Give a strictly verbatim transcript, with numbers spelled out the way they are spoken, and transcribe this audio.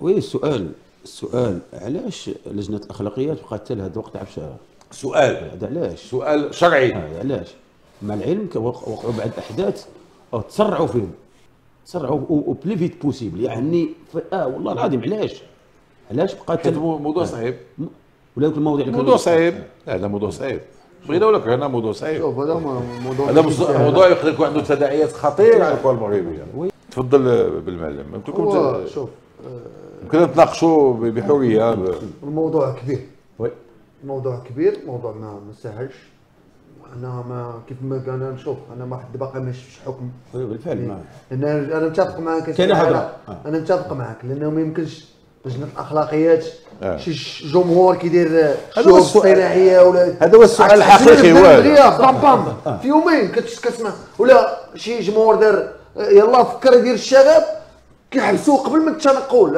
وي السؤال السؤال علاش لجنه الاخلاقيات بقات حتى لهذا الوقت عفسه؟ سؤال هذا علاش؟ سؤال شرعي. هذا علاش؟ مع العلم وقعوا بعض الاحداث أو تسرعوا فيهم، تسرعوا وبلي فيت بوسيبل يعني اه والله العظيم علاش؟ علاش بقات موضوع صعيب ولا المواضيع موضوع صعيب. لا هذا موضوع صعيب، بغينا ولا كرهنا موضوع صعيب. شوف هذا موضوع هذا موضوع يقدر يكون عنده تداعيات خطيره على الكره المغربيه. تفضل بالمعلم. هو شوف يمكن نتناقشوا بحريه. الموضوع كبير، وي الموضوع كبير، موضوع ما ما سهلش. انا ما كيف ما انا نشوف انا ما حد باقي ما شفتش حكم بالفعل. ما لان انا متفق معك كاين هضره، انا متفق معك لانه ما يمكنش لجنه الاخلاقيات آه. شي جمهور كيدير هذا هو شوف صناعيه ولا هذا هو السؤال الحقيقي. هو بام بام في يومين كتسمع ولا شي جمهور دار يلا فكر يدير الشغب كيحبسوه قبل ما تنقول.